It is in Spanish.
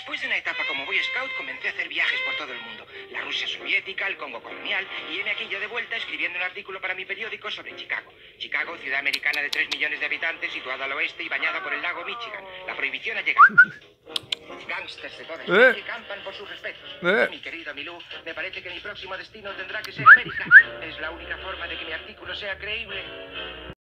Después de una etapa como Boy Scout, comencé a hacer viajes por todo el mundo. La Rusia soviética, el Congo colonial, y heme aquí yo de vuelta escribiendo un artículo para mi periódico sobre Chicago. Chicago, ciudad americana de 3 millones de habitantes, situada al oeste y bañada por el lago Michigan. La prohibición ha llegado. Gángsters de toda especie campan por sus respetos. Mi querido Milú, me parece que mi próximo destino tendrá que ser América. Es la única forma de que mi artículo sea creíble.